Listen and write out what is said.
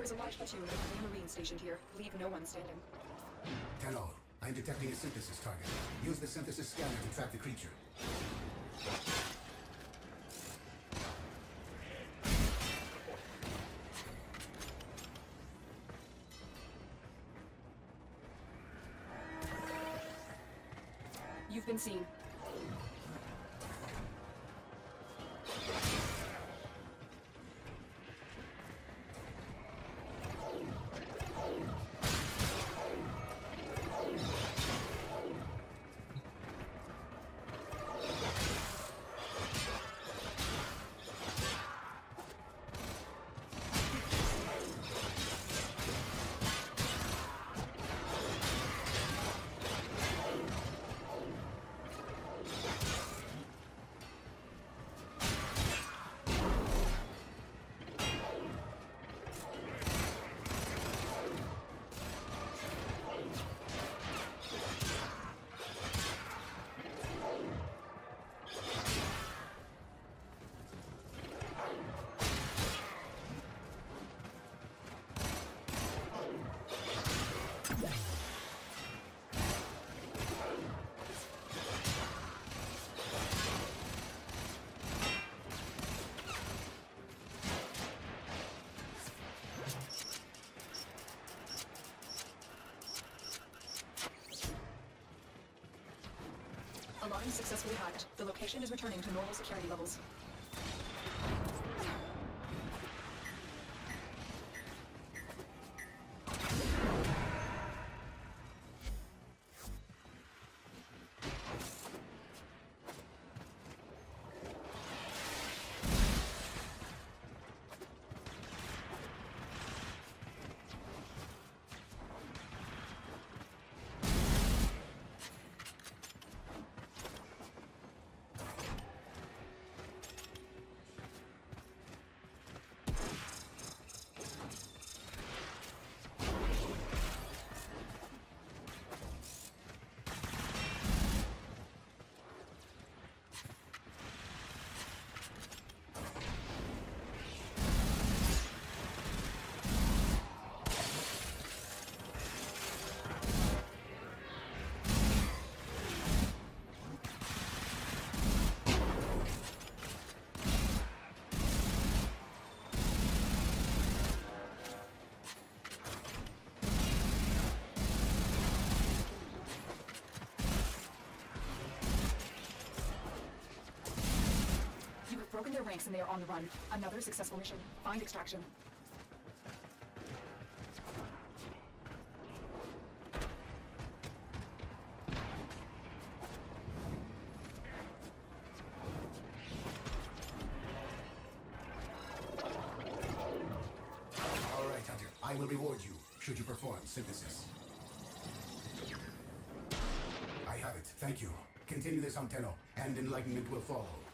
is a large platoon of the Marine stationed here. Leave no one standing. Tenno, I'm detecting a synthesis target. Use the synthesis scanner to track the creature. You've been seen. Alarm successfully hacked. The location is returning to normal security levels. Broken their ranks and they are on the run. Another successful mission. Find extraction. All right, Hunter. I will reward you should you perform synthesis. I have it. Thank you. Continue this on Tenno, and enlightenment will follow.